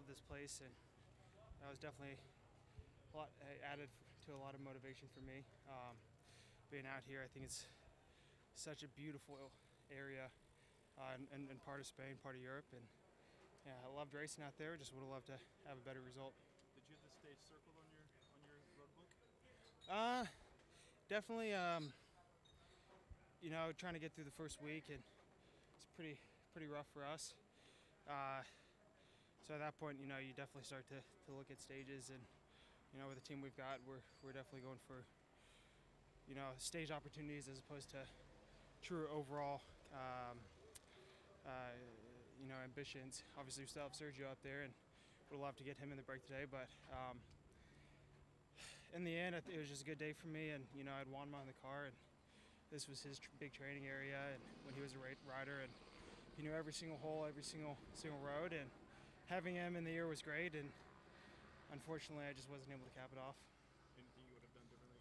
love this place, and that was definitely a lot added to a lot of motivation for me. Being out here, I think it's such a beautiful area, and part of Spain, part of Europe, and yeah, I loved racing out there. Just would have loved to have a better result. Did you have the stage circled on your road book? Uh, Definitely. Trying to get through the first week, and it's pretty rough for us. Uh, so at that point, you definitely start to look at stages, and with the team we've got, we're definitely going for stage opportunities as opposed to true overall uh, ambitions. Obviously, we still have Sergio up there, and would love to get him in the break today. But in the end, it was just a good day for me, and I had Juanma in the car, and this was his big training area, and when he was a rider, and he knew every single hole, every single road, and having him in the year was great. And unfortunately, I just wasn't able to cap it off. Anything you would have done differently?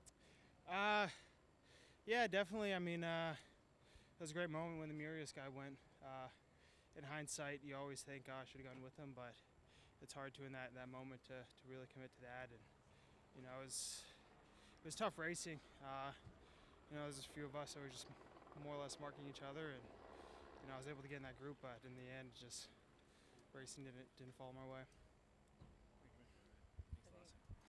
Yeah, definitely. I mean, it was a great moment when the Murias guy went. In hindsight, you always think, "Oh, I should have gone with him," but it's hard to in that moment to really commit to that. And it was tough racing. There's a few of us that were just more or less marking each other, and I was able to get in that group, but in the end, just racing didn't fall my way.